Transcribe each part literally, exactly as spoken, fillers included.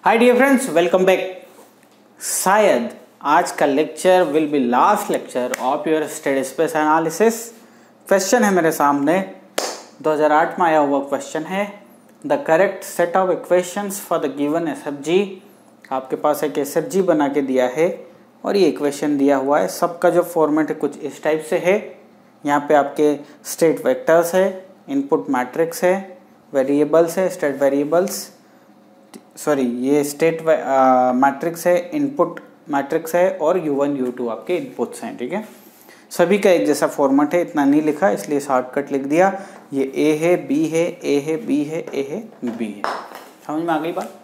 हाय dear friends, welcome back. शायद आज का lecture will be last lecture of your state space analysis. Question है मेरे सामने, दो हज़ार आठ में आया हुआ क्वेश्चन है। The correct set of equations for the given SFG. आपके पास एक एसएफजी बना के दिया है और ये इक्वेशन दिया हुआ है। सबका जो फॉर्मेट है कुछ इस टाइप से है। यहाँ पे आपके स्टेट वेक्टर्स है, इनपुट मैट्रिक्स है, वेरिएबल्स है, स्टेट वेरिएबल्स सॉरी ये स्टेट मैट्रिक्स है, इनपुट मैट्रिक्स है और यू वन यू टू आपके इनपुट्स हैं। ठीक है, सभी का एक जैसा फॉर्मेट है, इतना नहीं लिखा इसलिए शॉर्टकट लिख दिया। ये ए है, बी है, ए है, बी है, ए है, बी है। समझ में आ गई बात?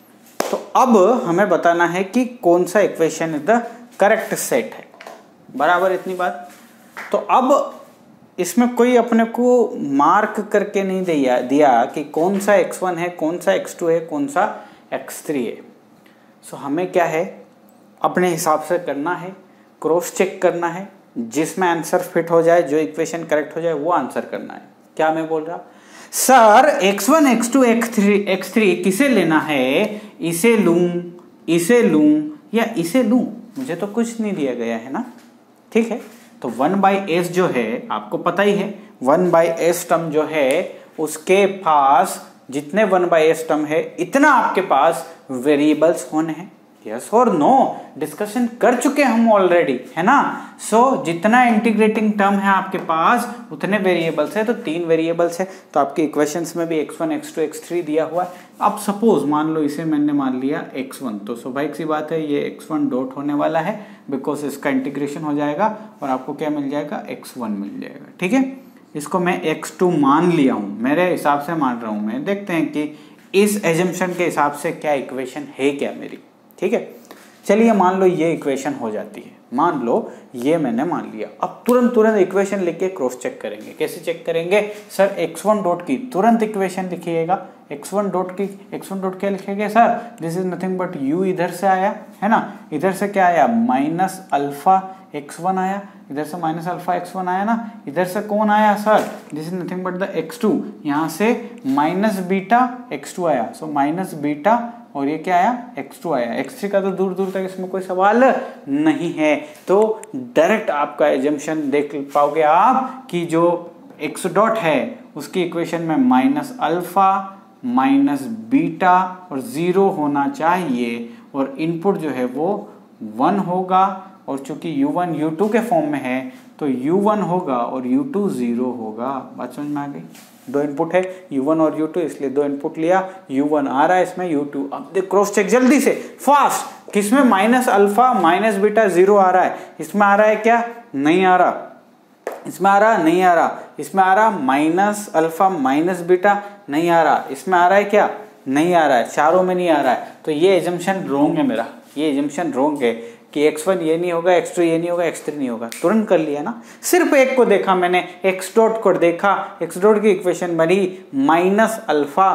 तो अब हमें बताना है कि कौन सा equation is the correct set है। बराबर इतनी बात। तो अब इसमें कोई अपने को मार्क करके नहीं दिया दिया कि कौन सा एक्स वन है, कौन सा एक्स टू है, कौन सा एक्स थ्री है। सो so, हमें क्या है, अपने हिसाब से करना है, क्रॉस चेक करना है, जिसमें आंसर फिट हो जाए, जो इक्वेशन करेक्ट हो जाए वो आंसर करना है। क्या मैं बोल रहा sir, X one, X two, X three X three किसे लेना है? इसे लूं, इसे लूं या इसे लूं? मुझे तो कुछ नहीं दिया गया है ना। ठीक है, तो वन बाई एस जो है आपको पता ही है, वन बाई एस टर्म जो है उसके पास जितने वन बाई एस टर्म है इतना आपके पास वेरिएबल्स होने हैं। यस और नो डिस्कशन कर चुके हम ऑलरेडी, है ना। सो so, जितना इंटीग्रेटिंग टर्म है आपके पास उतने वेरिएबल्स है, तो तीन वेरिएबल्स है। तो आपके इक्वेशंस में भी X one, X two, X three दिया हुआ है। अब सपोज मान लो इसे मैंने मान लिया एक्स वन, तो स्वाभाविक सी बात है ये एक्स वन डॉट होने वाला है, बिकॉज इसका इंटीग्रेशन हो जाएगा और आपको क्या मिल जाएगा, एक्स वन मिल जाएगा। ठीक है, इसको मैं एक्स टू मान लिया हूं, मेरे हिसाब से मान रहा हूं मैं। देखते हैं कि इस एजम्पशन के हिसाब से क्या इक्वेशन है क्या मेरी। ठीक है, चलिए मान लो ये इक्वेशन हो जाती है, मान लो ये मैंने मान लिया। अब तुरंत तुरंत इक्वेशन लिख के क्रॉस चेक करेंगे। कैसे चेक करेंगे सर? एक्स वन डॉट की तुरंत इक्वेशन लिखिएगा। एक्स वन डॉट की एक्स वन डॉट क्या लिखेंगे sir? This is nothing but u इधर से आया है ना, इधर से क्या आया, माइनस अल्फा एक्स वन आया, इधर से माइनस अल्फा एक्स वन आया ना, इधर से कौन आया sir? This is nothing but the X two, यहाँ से माइनस बीटा एक्स टू आया, सो माइनस बीटा और ये क्या आया, एक्स टू आया। एक्स थ्री का तो दूर दूर तक इसमें कोई सवाल नहीं है। तो डायरेक्ट आपका एजम्पशन देख पाओगे आप कि जो एक्स डॉट है उसकी इक्वेशन में माइनस अल्फा माइनस बीटा और जीरो होना चाहिए और इनपुट जो है वो वन होगा। और चूंकि यू वन यू टू के फॉर्म में है तो यू वन होगा और यू टू जीरो होगा। बात समझ में आ गई? दो इनपुट है यू वन और यू टू, इसलिए दो इनपुट लिया, यू वन आ रहा है इसमें, यू टू। अब देख क्रॉस चेक जल्दी से फास्ट, किसमें minus alpha minus beta zero आ रहा है, इसमें आ रहा है क्या? नहीं आ रहा। इसमें आ रहा, नहीं आ रहा। इसमें आ रहा माइनस अल्फा माइनस बीटा, नहीं आ रहा। इसमें आ रहा है क्या? नहीं आ रहा है। चारों में नहीं आ रहा है। तो ये एजम्पशन रॉन्ग है मेरा, ये एजम्पशन रॉन्ग है कि एक्स वन ये नहीं होगा, एक्स टू ये नहीं होगा, एक्स थ्री नहीं होगा। तुरंत कर लिया ना, सिर्फ एक को देखा मैंने, एक्स डॉट को देखा, एक्स डॉट की इक्वेशन बनी माइनस अल्फा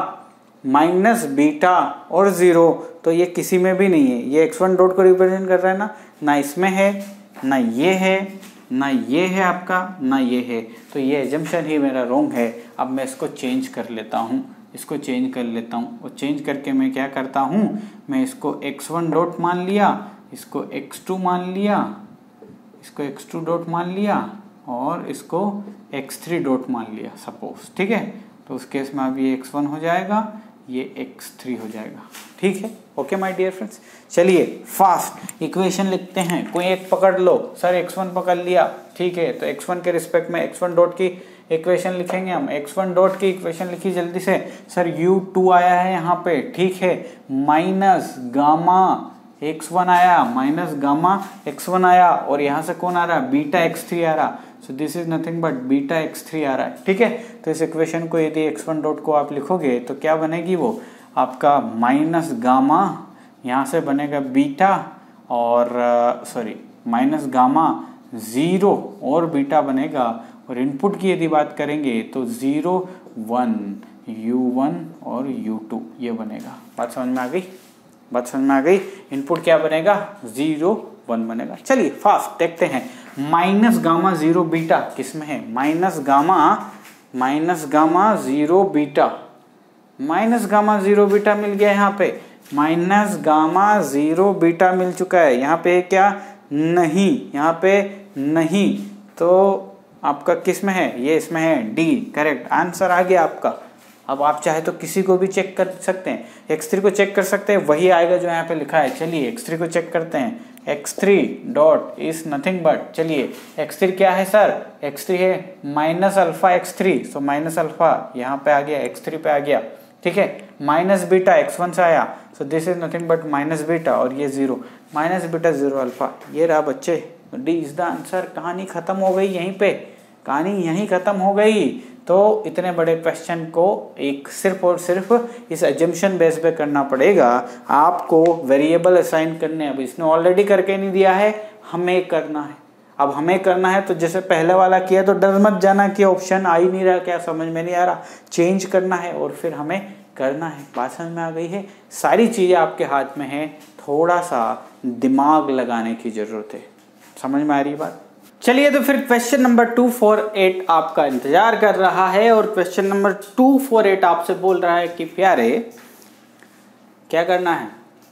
माइनस बीटा और जीरो, तो ये किसी में भी नहीं है। ये एक्स वन डॉट को रिप्रेजेंट कर रहा है ना, ना इसमें है, ना ये है, ना ये है आपका, ना ये है। तो ये एजम्पशन ही मेरा रॉन्ग है। अब मैं इसको चेंज कर लेता हूँ, इसको चेंज कर लेता हूँ और चेंज करके मैं क्या करता हूँ, मैं इसको एक्स वन डॉट मान लिया, इसको एक्स टू मान लिया, इसको एक्स टू डॉट मान लिया और इसको एक्स थ्री डॉट मान लिया सपोज। ठीक है, तो उस केस में अब ये एक्स वन हो जाएगा, ये एक्स थ्री हो जाएगा। ठीक है, ओके माय डियर फ्रेंड्स। चलिए फास्ट इक्वेशन लिखते हैं। कोई एक पकड़ लो सर, एक्स वन पकड़ लिया, ठीक है, तो एक्स वन के रिस्पेक्ट में एक्स वन डॉट की इक्वेशन लिखेंगे हम। एक्स वन डॉट की इक्वेशन लिखी जल्दी से सर। यू टू आया है यहाँ पे, ठीक है, माइनस गामा एक्स वन आया, माइनस गामा एक्स वन आया और यहाँ से कौन आ रहा है, बीटा एक्स थ्री आ रहा। So this is nothing but beta X three आ रहा है। ठीक है, तो इस इक्वेशन को यदि एक्स वन डॉट को आप लिखोगे तो क्या बनेगी, वो आपका माइनस गामा, यहाँ से बनेगा बीटा और सॉरी माइनस गामा जीरो और बीटा बनेगा। और इनपुट की यदि बात करेंगे तो जीरो वन यू वन और यू टू ये बनेगा। बात समझ में आ गई? बात समझ में आ गई? इनपुट क्या बनेगा, जीरो वन बनेगा। चलिए फास्ट देखते हैं। माइनस गामा जीरो बीटा किसमें है, minus gamma minus gamma zero beta, minus gamma zero beta मिल गया यहाँ पे। माइनस गामा जीरो बीटा मिल चुका है। यहाँ पे क्या नहीं, यहाँ पे नहीं, तो आपका किस में है, ये इसमें है, डी करेक्ट आंसर आ गया आपका। अब आप चाहे तो किसी को भी चेक कर सकते हैं, एक्स थ्री को चेक कर सकते हैं, वही आएगा जो यहाँ पे लिखा है। चलिए एक्स थ्री को चेक करते हैं, x three dot is nothing but, चलिए एक्स थ्री क्या है सर, एक्स थ्री है minus alpha x three, so minus alpha यहाँ पे आ गया, एक्स थ्री पे आ गया, ठीक है, माइनस बीटा एक्स वन से आया, so this is nothing but minus beta, और ये zero, minus beta zero alpha, ये रहा बच्चे, डी इज द आंसर। कहानी खत्म हो गई यहीं पे, कहानी यहीं खत्म हो गई। तो इतने बड़े क्वेश्चन को एक सिर्फ और सिर्फ इस एजम्पशन बेस पे करना पड़ेगा आपको, वेरिएबल असाइन करने। अब इसने ऑलरेडी करके नहीं दिया है, हमें करना है। अब हमें करना है तो जैसे पहले वाला किया तो डर मत जाना कि ऑप्शन आ ही नहीं रहा, क्या समझ में नहीं आ रहा, चेंज करना है और फिर हमें करना है। बात समझ में आ गई है, सारी चीज़ें आपके हाथ में है, थोड़ा सा दिमाग लगाने की जरूरत है। समझ में आ रही बात? चलिए तो फिर question number two four eight आपका इंतजार कर रहा है, और question number two four eight आपसे बोल रहा है कि प्यारे क्या करना है,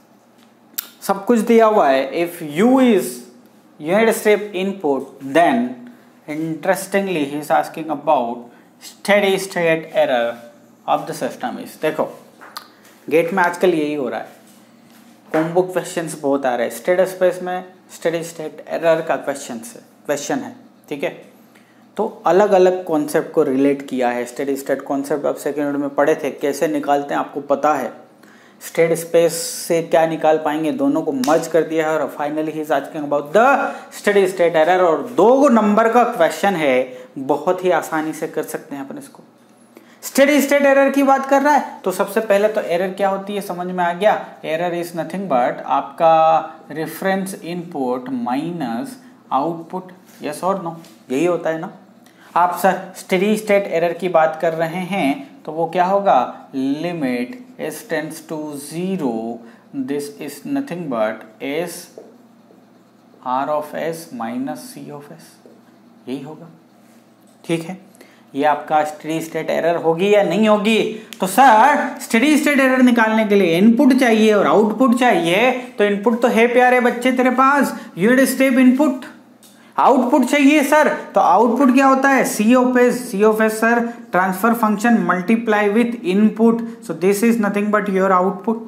सब कुछ दिया हुआ है, if u is unit step input then interestingly he is asking about steady state error of the system is। देखो गेट में आजकल यही हो रहा है, कॉम्बो क्वेश्चंस बहुत आ रहे हैं, स्टेडी स्पेस में स्टेडी स्टेट एरर का क्वेश्चन है क्वेश्चन है ठीक है। तो अलग अलग कॉन्सेप्ट को रिलेट किया है, स्टेडी स्टेट कॉन्सेप्ट आप सेकेंड यूनिट में पढ़े थे, कैसे निकालते हैं आपको पता है, स्टेडी स्पेस से क्या निकाल पाएंगे, दोनों को मर्ज कर दिया है, और finally he is asking about the steady state error. और दो नंबर का क्वेश्चन है, बहुत ही आसानी से कर सकते हैं अपन इसको। स्टेडी स्टेट एरर की बात कर रहा है तो सबसे पहले तो एरर क्या होती है समझ में आ गया, एरर इज नथिंग बट आपका reference input minus output, yes और नो, यही होता है ना। आप सर स्टेडी स्टेट एरर की बात कर रहे हैं तो वो क्या होगा, limit s tends to zero, this is nothing but s R of s minus C of s, यही होगा, ठीक है। ये आपका स्टेडी स्टेट एरर होगी या नहीं होगी? तो सर स्टेडी स्टेट एरर निकालने के लिए इनपुट चाहिए और आउटपुट चाहिए, तो इनपुट तो है प्यारे बच्चे तेरे पास, यूनिट स्टेप इनपुट, आउटपुट चाहिए सर, तो आउटपुट क्या होता है, C of s, C of s sir transfer function multiply with input, so this is nothing but your output.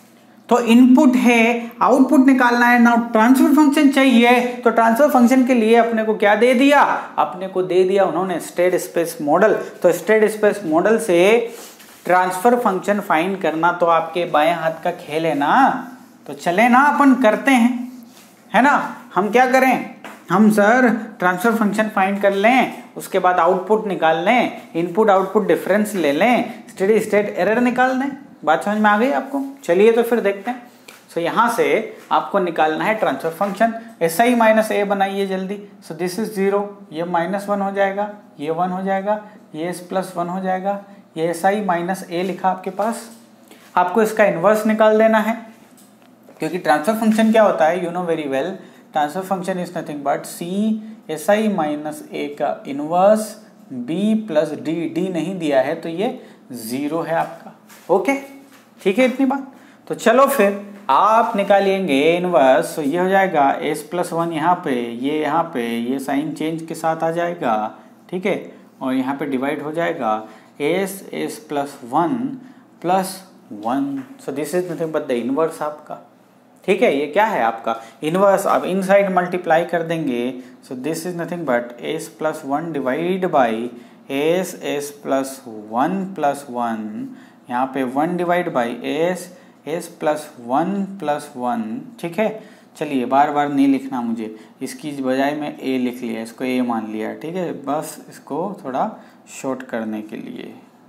तो इनपुट है, आउटपुट निकालना है ना, ट्रांसफर फंक्शन चाहिए, तो ट्रांसफर फंक्शन के लिए अपने को क्या दे दिया, अपने को दे दिया उन्होंने स्टेट स्पेस मॉडल। तो स्टेट स्पेस मॉडल से ट्रांसफर फंक्शन फाइंड करना तो आपके बाएं हाथ का खेल है ना, तो चले ना अपन करते हैं, है ना। हम क्या करें, हम सर ट्रांसफर फंक्शन फाइंड कर लें, उसके बाद आउटपुट निकाल लें, इनपुट आउटपुट डिफरेंस ले लें, स्टेडी स्टेट एरर निकाल लें। बात समझ में आ गई आपको? चलिए तो फिर देखते हैं। सो so, यहाँ से आपको निकालना है transfer function, s I minus A बनाइए जल्दी। सो दिस इज जीरो, ये माइनस वन हो जाएगा, ये वन हो जाएगा, ये एस प्लस वन हो जाएगा, ये एस आई माइनस ए लिखा आपके पास। आपको इसका इन्वर्स निकाल देना है, क्योंकि ट्रांसफर फंक्शन क्या होता है, you know very well, transfer function is nothing but C s I minus A का inverse B plus D, D नहीं दिया है तो ये जीरो है आपका, ओके ठीक है इतनी बात। तो चलो फिर आप निकालिएंगे इनवर्स, तो ये हो जाएगा एस प्लस वन यहाँ पे, ये यहाँ पे, ये साइन चेंज के साथ आ जाएगा, ठीक है, और यहाँ पे डिवाइड हो जाएगा s s plus one plus one, so this is nothing but the inverse आपका, ठीक है। ये क्या है आपका इनवर्स, आप इनसाइड मल्टीप्लाई कर देंगे, so this is nothing but s plus one divide by s s plus one plus one, यहाँ पे one divide by s s plus one plus one, ठीक है। चलिए बार बार नहीं लिखना मुझे, इसकी बजाय मैं ए लिख लिया, इसको ए मान लिया, ठीक है, बस इसको थोड़ा शॉर्ट करने के लिए,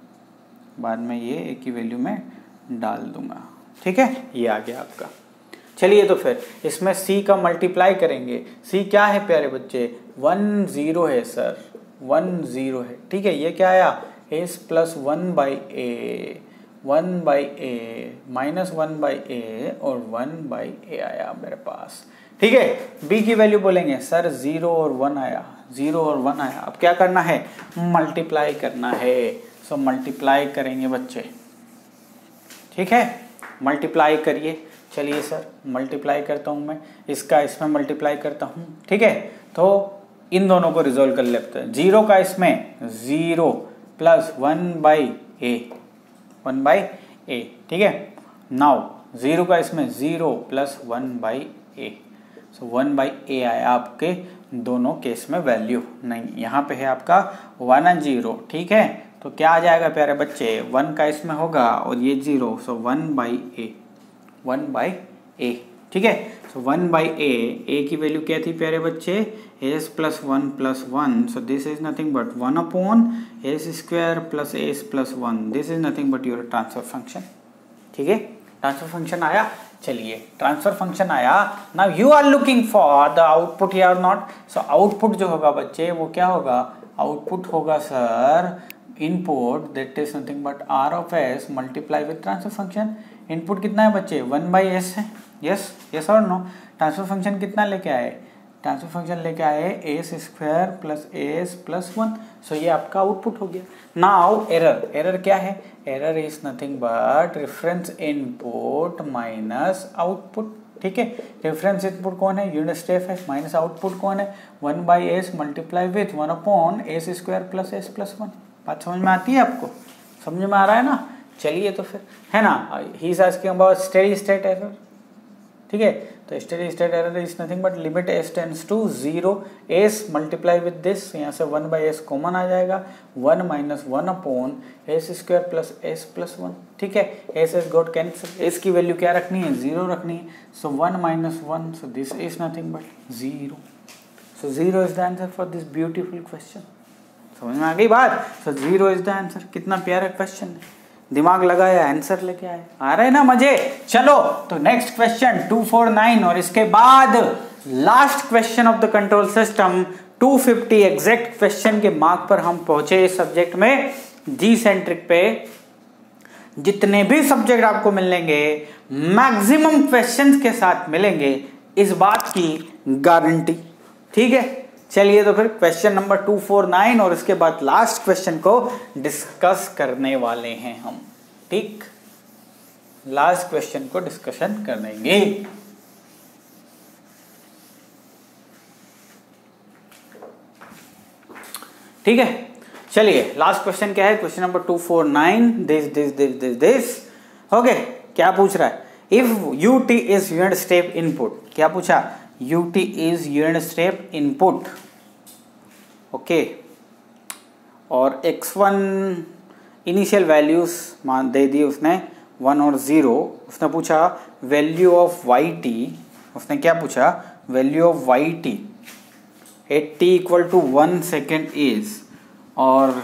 बाद में ये ए की वैल्यू में डाल दूंगा, ठीक है। ये आ गया आपका। चलिए तो फिर इसमें c का मल्टीप्लाई करेंगे, c क्या है प्यारे बच्चे, वन जीरो है सर, वन जीरो है, ठीक है। ये क्या आया, s plus one by A, one by A minus one by A और वन बाई ए आया मेरे पास, ठीक है। b की वैल्यू बोलेंगे सर जीरो और वन आया, जीरो और वन आया, अब क्या करना है, मल्टीप्लाई करना है, सो मल्टीप्लाई करेंगे बच्चे, ठीक है। मल्टीप्लाई करिए। चलिए सर मल्टीप्लाई करता हूँ मैं, इसका इसमें मल्टीप्लाई करता हूँ, ठीक है। तो इन दोनों को रिजोल्व कर लेते हैं। जीरो का इसमें zero plus one by A, one by A, ठीक है। नाउ जीरो का इसमें zero plus one by A, so one by A आया आपके दोनों केस में वैल्यू। नहीं, यहाँ पे है आपका वन एंड जीरो, ठीक है। तो क्या आ जाएगा प्यारे बच्चे, वन का इसमें होगा और ये zero, so one by A, one by A, ठीक है। सो वन बाई ए, ए की वैल्यू क्या थी प्यारे बच्चे, s plus one plus one, so this is nothing but one upon s square plus s plus one, this is nothing but your transfer function, ठीक है। Transfer function आया। चलिए transfer function आया। Now you are looking for the output या not. So output जो होगा बच्चे वो क्या होगा, आउटपुट होगा sir input that is nothing but R of s multiply with transfer function. Input कितना है बच्चे, वन बाई एस है, यस यस और नो। ट्रांसफर फंक्शन कितना लेके आए, ट्रांसफर फंक्शन लेके आए s square plus s plus one, so ये आपका आउटपुट हो गया। नाउ एरर, एरर क्या है, error is nothing but reference input minus output, ठीक है। रेफरेंस इनपुट कौन है, यूनिट स्टेप है, माइनस आउटपुट कौन है, one by s multiply with one upon s square plus s plus one. बात समझ में आती है आपको, समझ में आ रहा है ना। चलिए तो फिर है ना, he is asking about steady state error, ठीक है। तो steady state error is nothing but limit s tends to zero, s multiply with this, यहाँ से वन बाई एस कॉमन आ जाएगा, one minus one upon s square plus s plus one, ठीक है। S s got cancel, s की value क्या रखनी है, जीरो रखनी है, so one minus one, so this is nothing but zero, so zero is the answer for this beautiful question. समझ में आ गई बात, so zero is the answer. कितना प्यारा क्वेश्चन है, दिमाग लगाया आंसर लेके आए, आ रहे ना मजे। चलो तो next question two four nine और इसके बाद last question of the control system two fifty exact question के मार्क पर हम पहुंचे इस सब्जेक्ट में। जी सेंट्रिक पे जितने भी सब्जेक्ट आपको मिलेंगे मैक्सिमम क्वेश्चंस के साथ मिलेंगे, इस बात की गारंटी, ठीक है। चलिए तो फिर question number two four nine और इसके बाद लास्ट क्वेश्चन को डिस्कस करने वाले हैं हम, ठीक। लास्ट क्वेश्चन को डिस्कशन करेंगे। ठीक है, चलिए लास्ट क्वेश्चन क्या है, question number two four nine, this this this this this okay. क्या पूछ रहा है, if u t is unit step input, क्या पूछा, ut is unit step input, okay. और एक्स वन इनिशियल वैल्यूज मान दे दी उसने वन और ज़ीरो। उसने पूछा वैल्यू ऑफ वाई टी, उसने क्या पूछा, value of y t at t equal to one second is, और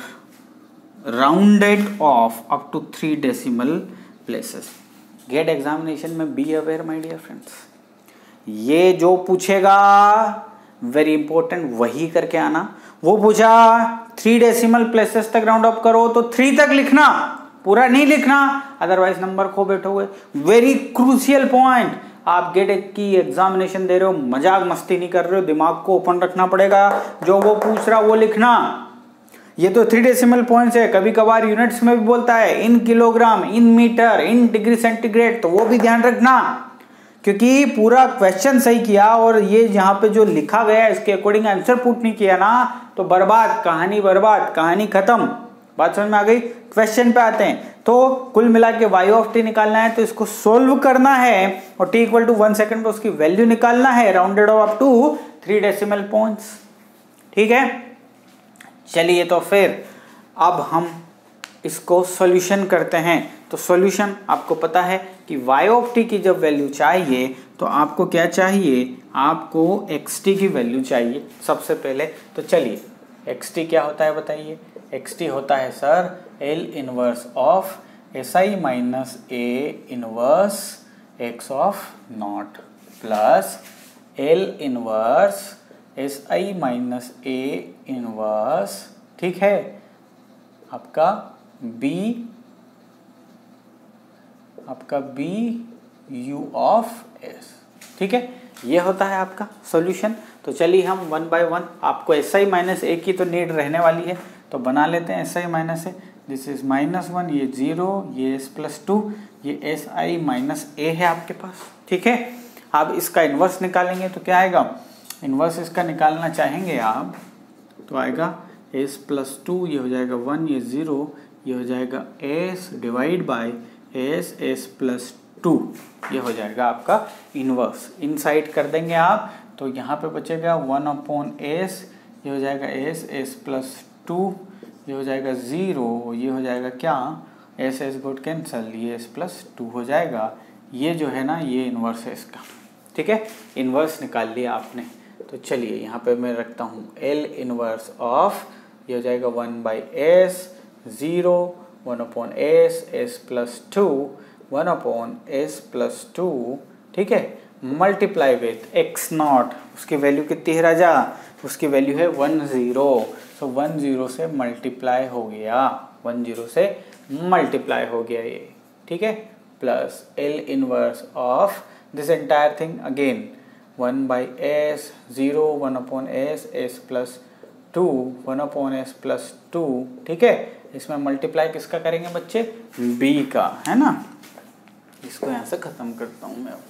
rounded off up to three decimal places. GATE examination में be aware my dear friends, ये जो पूछेगा वेरी इंपॉर्टेंट वही करके आना। वो पूछा थ्री डेसिमल प्लेसेस तक राउंड अप करो तो थ्री तक लिखना, पूरा नहीं लिखना, अदरवाइज नंबर खो बैठोगे। वेरी क्रूशियल पॉइंट, आप गेट की एग्जामिनेशन दे रहे हो, मजाक मस्ती नहीं कर रहे हो, दिमाग को ओपन रखना पड़ेगा, जो वो पूछ रहा वो लिखना। ये तो थ्री डेसिमल पॉइंट्स है, कभी कभार यूनिट्स में भी बोलता है, in kilogram, in metre, in degree centigrade, तो वो भी ध्यान रखना, क्योंकि पूरा क्वेश्चन सही किया और ये यहाँ पे जो लिखा गया है इसके अकॉर्डिंग आंसर पुट नहीं किया ना, तो बर्बाद, कहानी बर्बाद, कहानी खत्म। बात समझ में आ गई। क्वेश्चन पे आते हैं, तो कुल मिला के वाई ऑफ टी निकालना है, तो इसको सोल्व करना है और t equal to one second पे उसकी वैल्यू निकालना है, rounded off up to three decimal points, ठीक है। चलिए तो फिर अब हम इसको सॉल्यूशन करते हैं। तो सॉल्यूशन आपको पता है कि y ऑफ t की जब वैल्यू चाहिए तो आपको क्या चाहिए, आपको xt की वैल्यू चाहिए सबसे पहले। तो चलिए xt क्या होता है बताइए, xt होता है sir L inverse of s I minus A inverse x of naught plus L inverse s I minus A inverse, ठीक है, आपका b, आपका b u ऑफ s, ठीक है। ये होता है आपका सॉल्यूशन। तो चलिए हम वन बाय वन, आपको एस आई माइनस ए की तो नीड रहने वाली है, तो बना लेते हैं s I minus A. This is minus one, ये जीरो, ये एस प्लस टू, ये एस आई माइनस ए है आपके पास, ठीक है। अब इसका इन्वर्स निकालेंगे तो क्या आएगा, इन्वर्स इसका निकालना चाहेंगे आप तो आएगा एस प्लस टू, ये हो जाएगा वन, ये ज़ीरो, ये हो जाएगा s divide by s s plus two, ये हो जाएगा आपका इन्वर्स। इनसाइड कर देंगे आप तो यहाँ पे बचेगा वन अपॉन एस, ये हो जाएगा एस एस प्लस टू, ये हो जाएगा ज़ीरो, ये हो जाएगा क्या, एस एस गुड कैंसल, ये एस प्लस टू हो जाएगा। ये जो है ना ये इन्वर्स है इसका, ठीक है। इन्वर्स निकाल लिया आपने तो चलिए यहाँ पे मैं रखता हूँ एल इन्वर्स ऑफ, ये हो जाएगा one by s, zero, one upon s, s plus two, one upon s plus two, ठीक है, मल्टीप्लाई विथ एक्स नॉट, उसकी वैल्यू कितनी है राजा, उसकी वैल्यू है one zero, so one zero से मल्टीप्लाई हो गया, वन ज़ीरो से मल्टीप्लाई हो गया ये, ठीक है, plus L inverse of this entire thing again one by s, zero, one upon s, s plus two, one upon s plus two, ठीक है। इसमें मल्टीप्लाई किसका करेंगे बच्चे, बी का, है ना। इसको यहाँ से खत्म करता हूँ मैं अब,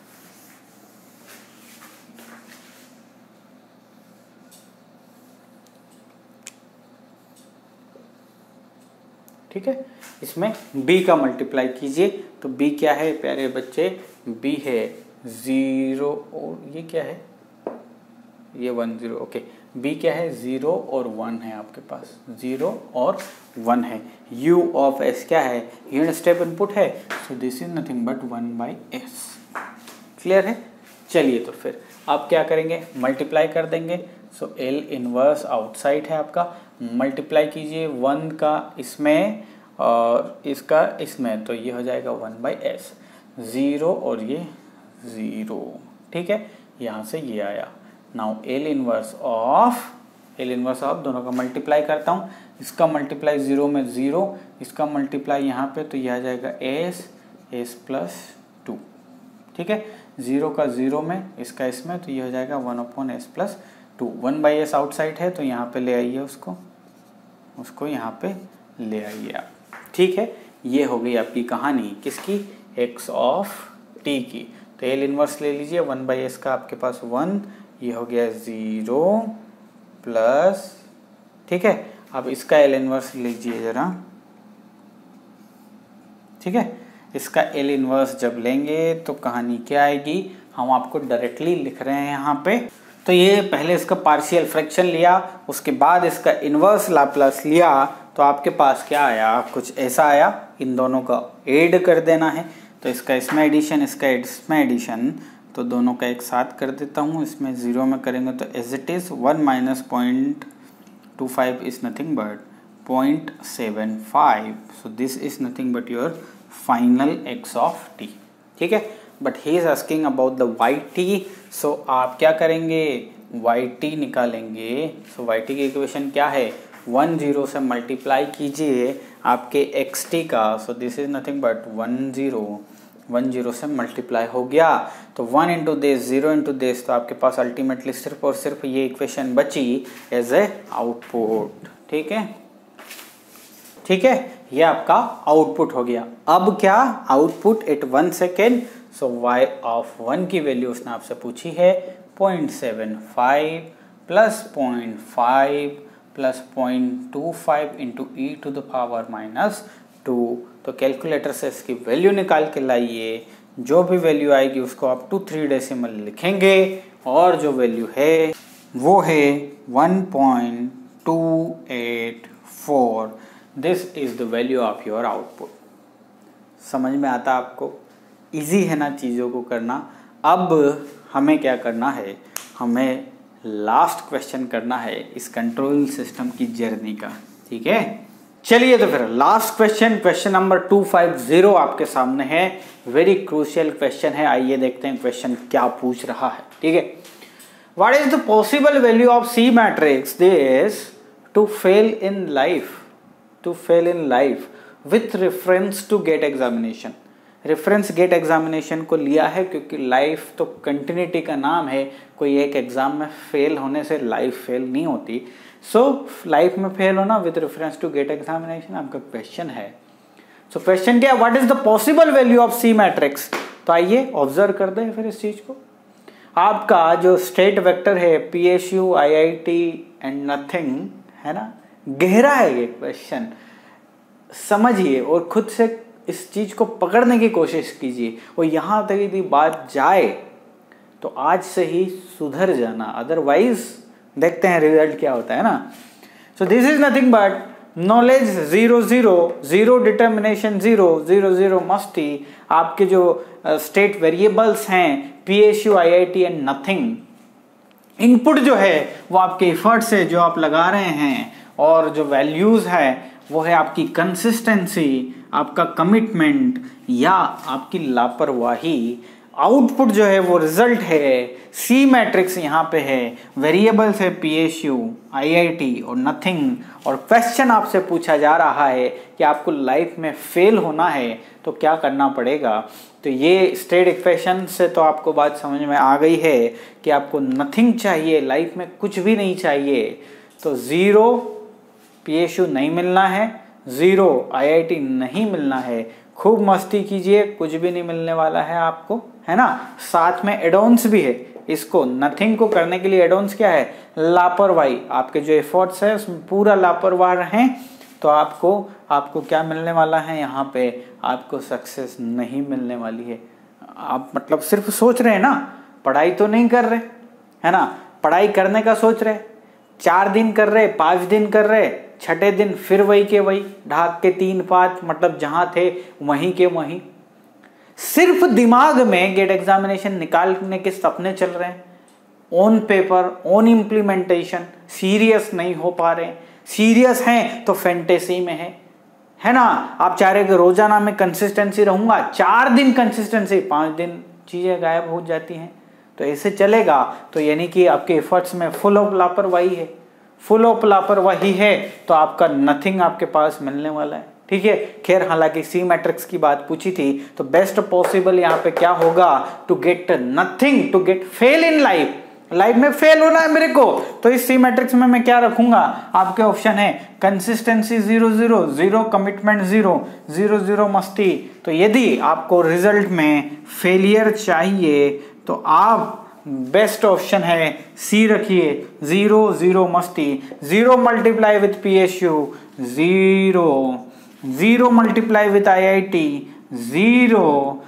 ठीक है। इसमें b का मल्टीप्लाई कीजिए तो b क्या है प्यारे बच्चे, b है ज़ीरो और ये क्या है, ये वन ज़ीरो, ओके। b क्या है, ज़ीरो और वन है आपके पास, ज़ीरो और वन है। u ऑफ s क्या है, यूनिट स्टेप इनपुट है, so this is nothing but one by s. Clear है। चलिए तो फिर आप क्या करेंगे, मल्टीप्लाई कर देंगे। So so, L inverse outside है आपका, मल्टीप्लाई कीजिए वन का इसमें और इसका इसमें, तो ये हो जाएगा वन बाई एस, ज़ीरो और ये ज़ीरो, ठीक है। यहाँ से ये आया। Now L inverse of, L inverse of दोनों का मल्टीप्लाई करता हूँ, इसका मल्टीप्लाई ज़ीरो में ज़ीरो, इसका मल्टीप्लाई यहाँ पे तो ये आ जाएगा एस, एस प्लस टू, ठीक है। ज़ीरो का ज़ीरो में, इसका इसमें, तो ये हो जाएगा one upon s plus two. One by s outside है तो यहाँ पे ले आइए उसको, उसको यहाँ पे ले आइए आप, ठीक है। ये हो गई आपकी कहानी किसकी, एक्स ऑफ टी की। तो एल इनवर्स ले लीजिए, वन बाई एस का आपके पास वन, ये हो गया ज़ीरो प्लस, ठीक है। अब इसका एल इनवर्स लीजिए ज़रा, ठीक है। इसका एल इनवर्स जब लेंगे तो कहानी क्या आएगी, हम आपको डायरेक्टली लिख रहे हैं यहाँ पे। तो ये पहले इसका पार्शियल फ्रैक्शन लिया, उसके बाद इसका इनवर्स लाप्लास लिया, तो आपके पास क्या आया, कुछ ऐसा आया। इन दोनों का ऐड कर देना है, तो इसका इसमें एडिशन, इसका इसमें एडिशन, तो दोनों का एक साथ कर देता हूँ। इसमें ज़ीरो में करेंगे तो as it is one minus point two five is nothing but point seven five, so this is nothing but your final x of t, ठीक है। But he is asking about the y t, सो आप क्या करेंगे, y t निकालेंगे। सो y t की equation क्या है, वन जीरो से मल्टीप्लाई कीजिए आपके एक्स टी का, so this is nothing but one zero, one zero से मल्टीप्लाई हो गया तो one into this, zero into this, तो आपके पास अल्टीमेटली सिर्फ और सिर्फ ये इक्वेशन बची एज ए आउटपुट, ठीक है, ठीक है। ये आपका आउटपुट हो गया। अब क्या, output at one second, so y of one की वैल्यू उसने आपसे पूछी है point seven five plus point five plus point two five into e to the power minus two. तो कैलकुलेटर से इसकी वैल्यू निकाल के लाइए, जो भी वैल्यू आएगी उसको आप टू थ्री डेसिमल लिखेंगे, और जो वैल्यू है वो है one point two eight four. This is the value of your output. समझ में आता आपको, इजी है ना चीज़ों को करना। अब हमें क्या करना है, हमें लास्ट क्वेश्चन करना है इस कंट्रोल सिस्टम की जर्नी का, ठीक है। चलिए तो फिर last question, question number two five zero आपके सामने है। वेरी क्रूशियल क्वेश्चन है, आइए देखते हैं क्वेश्चन क्या पूछ रहा है, ठीक है। What is the possible value of C matrix this to fail in life, to fail in life with reference to GATE examination. Reference GATE examination को लिया है क्योंकि लाइफ तो कंटिन्यूटी का नाम है, कोई एक एग्जाम में फेल होने से लाइफ फेल नहीं होती। सो लाइफ में फेल होना with reference to GATE examination आपका क्वेश्चन है। सो क्वेश्चन क्या, what is the possible value of C matrix. तो आइए ऑब्जर्व कर दें फिर इस चीज को। आपका जो स्टेट वेक्टर है P S U I I T and nothing है ना, गहरा है ये क्वेश्चन, समझिए और खुद से इस चीज को पकड़ने की कोशिश कीजिए। और यहां तक यदि बात जाए तो आज से ही सुधर जाना, अदरवाइज देखते हैं रिजल्ट क्या होता है ना। So this is nothing but knowledge zero zero zero determination zero zero zero मस्ती। आपके जो स्टेट uh, वेरिएबल्स हैं P S U I I T and nothing, input जो है वो आपके एफर्ट से जो आप लगा रहे हैं, और जो वैल्यूज है वो है आपकी कंसिस्टेंसी, आपका कमिटमेंट या आपकी लापरवाही। आउटपुट जो है वो रिजल्ट है, सी मैट्रिक्स यहाँ पे है, वेरिएबल्स है P S U I I T और नथिंग। और क्वेश्चन आपसे पूछा जा रहा है कि आपको लाइफ में फेल होना है तो क्या करना पड़ेगा। तो ये स्टेट इक्वेशन से तो आपको बात समझ में आ गई है कि आपको नथिंग चाहिए, लाइफ में कुछ भी नहीं चाहिए। तो ज़ीरो पी एस यू नहीं मिलना है, ज़ीरो आई आई टी नहीं मिलना है। खूब मस्ती कीजिए, कुछ भी नहीं मिलने वाला है आपको, है ना। साथ में एडॉन्स भी है, इसको नथिंग को करने के लिए एडॉन्स क्या है, लापरवाही। आपके जो एफर्ट्स है उसमें पूरा लापरवाह रहें तो आपको आपको क्या मिलने वाला है, यहाँ पे आपको सक्सेस नहीं मिलने वाली है। आप मतलब सिर्फ सोच रहे हैं ना, पढ़ाई तो नहीं कर रहे, है ना। पढ़ाई करने का सोच रहे, चार दिन कर रहे, पांच दिन कर रहे, छठे दिन फिर वही के वही, ढाक के तीन पांच, मतलब जहां थे वहीं के वहीं। सिर्फ दिमाग में गेट एग्जामिनेशन निकालने के सपने चल रहे हैं, on paper on implementation serious नहीं हो पा रहे। सीरियस हैं तो फैंटेसी में है, है ना। आप चाह रहे कि रोजाना में कंसिस्टेंसी रहूंगा, चार दिन कंसिस्टेंसी, पांच दिन चीजें गायब हो जाती हैं। तो ऐसे चलेगा तो यानी कि आपके एफर्ट्स में फुल ऑफ लापरवाही है, फुल ऑफ लापरवाही है तो आपका नथिंग आपके पास मिलने वाला है। ठीक है, खैर हालांकि सी मैट्रिक्स की बात पूछी थी तो बेस्ट पॉसिबल यहाँ पे क्या होगा, to get nothing, to get fail in life. Life में फेल होना है मेरे को, तो इस सी मैट्रिक्स में मैं क्या रखूंगा, आपके ऑप्शन है consistency zero zero, zero commitment zero, zero zero मस्ती। तो यदि आपको रिजल्ट में फेलियर चाहिए तो आप बेस्ट ऑप्शन है सी रखिए, जीरो जीरो मस्ती। Zero multiply with P S U zero, zero multiply with I I T zero,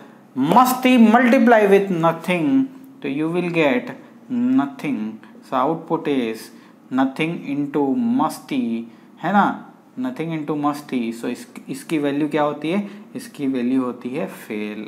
मस्ती मल्टीप्लाई विथ नथिंग, तो you will get nothing. So output is nothing into मस्ती, है ना, nothing into मस्ती। सो इस, इसकी वैल्यू क्या होती है, इसकी वैल्यू होती है फेल।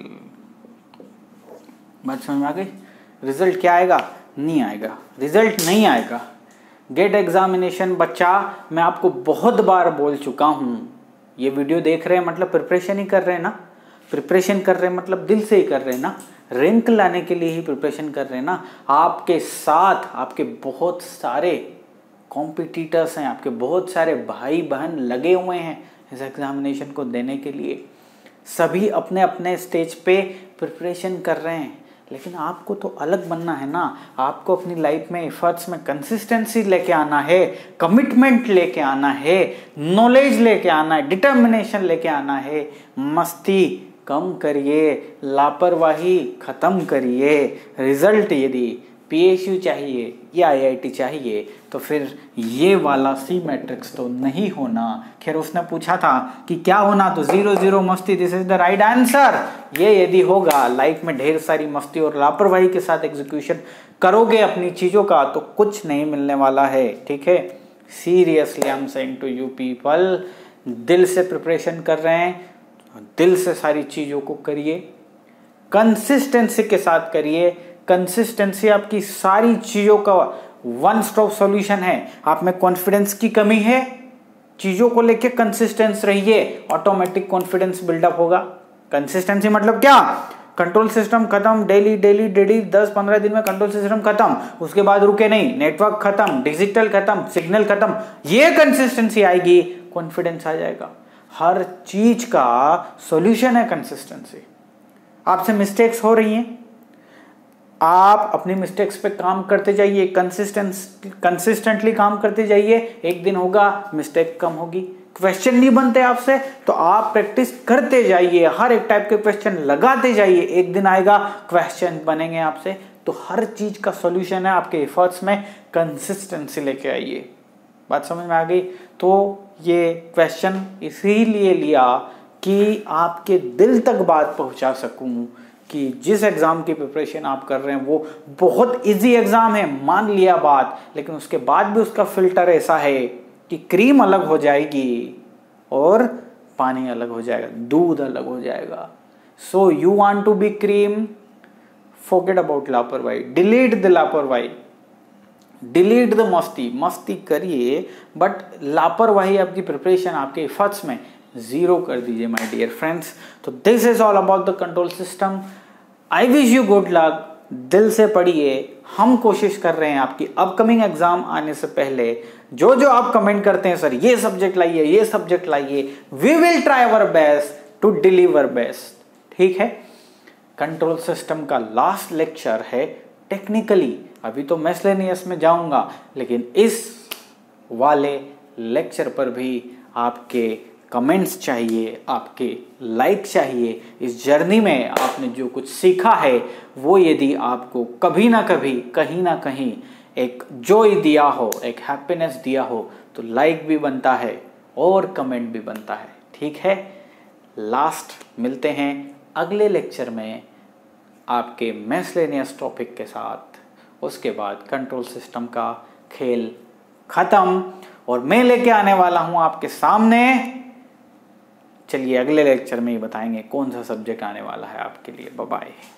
बात समझ में आ गई। रिजल्ट क्या आएगा, नहीं आएगा, रिजल्ट नहीं आएगा। गेट एग्जामिनेशन बच्चा, मैं आपको बहुत बार बोल चुका हूं, ये वीडियो देख रहे हैं मतलब प्रिपरेशन ही कर रहे हैं ना, प्रिपरेशन कर रहे हैं मतलब दिल से ही कर रहे हैं ना, रैंक लाने के लिए ही प्रिपरेशन कर रहे हैं ना। आपके साथ आपके बहुत सारे कॉम्पिटिटर्स हैं, आपके बहुत सारे भाई बहन लगे हुए हैं इस एग्जामिनेशन को देने के लिए। सभी अपने अपने स्टेज पे प्रिपरेशन कर रहे हैं, लेकिन आपको तो अलग बनना है ना। आपको अपनी लाइफ में एफर्ट्स में कंसिस्टेंसी लेके आना है, कमिटमेंट लेके आना है, नॉलेज लेके आना है, डिटर्मिनेशन लेके आना है। मस्ती कम करिए, लापरवाही खत्म करिए। रिजल्ट यदि पी एस यू चाहिए या आई आई टी चाहिए तो फिर ये वाला सी मैट्रिक्स तो नहीं होना। खैर उसने पूछा था कि क्या होना, तो जीरो जीरो मस्ती, this is the right answer. ये यदि होगा, लाइफ में ढेर सारी मस्ती और लापरवाही के साथ एग्जीक्यूशन करोगे अपनी चीजों का तो कुछ नहीं मिलने वाला है। ठीक है, seriously I am saying to you people, दिल से प्रिपरेशन कर रहे हैं, दिल से सारी चीजों को करिए, कंसिस्टेंसी के साथ करिए। कंसिस्टेंसी आपकी सारी चीजों का वन स्टॉप सॉल्यूशन है। आप में कॉन्फिडेंस की कमी है, चीजों को लेके कंसिस्टेंस रहिए, ऑटोमेटिक कॉन्फिडेंस बिल्डअप होगा। कंसिस्टेंसी मतलब क्या, कंट्रोल सिस्टम खत्म, डेली डेली डेली दस पंद्रह दिन में कंट्रोल सिस्टम खत्म, उसके बाद रुके नहीं, नेटवर्क खत्म, डिजिटल खत्म, सिग्नल खत्म। ये कंसिस्टेंसी आएगी, कॉन्फिडेंस आ जाएगा। हर चीज का सॉल्यूशन है कंसिस्टेंसी, आपसे मिस्टेक्स हो रही हैं, आप अपनी मिस्टेक्स पे काम करते जाइए, कंसिस्टेंस कंसिस्टेंटली काम करते जाइए। एक दिन होगा मिस्टेक कम होगी। क्वेश्चन नहीं बनते आपसे तो आप प्रैक्टिस करते जाइए, हर एक टाइप के क्वेश्चन लगाते जाइए, एक दिन आएगा क्वेश्चन बनेंगे आपसे। तो हर चीज का सॉल्यूशन है आपके एफर्ट्स में, कंसिस्टेंसी लेके आइए। बात समझ में आ गई? तो ये क्वेश्चन इसीलिए लिया कि आपके दिल तक बात पहुंचा सकूं कि जिस एग्जाम की प्रिपरेशन आप कर रहे हैं वो बहुत इजी एग्जाम है, मान लिया बात, लेकिन उसके बाद भी उसका फिल्टर ऐसा है कि क्रीम अलग हो जाएगी और पानी अलग हो जाएगा, दूध अलग हो जाएगा। So you want to be cream, forget about लापरवाही, डिलीट द लापरवाही, डिलीट द मस्ती। मस्ती करिए बट लापरवाही आपकी प्रिपरेशन, आपके एफर्ट्स में जीरो कर दीजिए माय डियर फ्रेंड्स। तो this is all about the control system. I wish you good luck. दिल से पढ़िए। हम कोशिश कर रहे हैं आपकी अपकमिंग एग्जाम आने से पहले जो जो आप कमेंट करते हैं, सर ये सब्जेक्ट लाइए, ये सब्जेक्ट लाइए, we will try our best to deliver best. ठीक है? कंट्रोल सिस्टम का लास्ट लेक्चर है टेक्निकली। अभी तो मिसलेनियस में जाऊंगा, लेकिन इस वाले लेक्चर पर भी आपके कमेंट्स चाहिए, आपके लाइक चाहिए। इस जर्नी में आपने जो कुछ सीखा है वो यदि आपको कभी ना कभी कहीं ना कहीं एक जॉय दिया हो, एक हैप्पीनेस दिया हो, तो लाइक भी बनता है और कमेंट भी बनता है। ठीक है? लास्ट मिलते हैं अगले लेक्चर में आपके मिसलेनियस टॉपिक के साथ। उसके बाद कंट्रोल सिस्टम का खेल खत्म और मैं लेके आने वाला हूं आपके सामने। चलिए अगले लेक्चर में ही बताएंगे कौन सा सब्जेक्ट आने वाला है आपके लिए। Bye bye.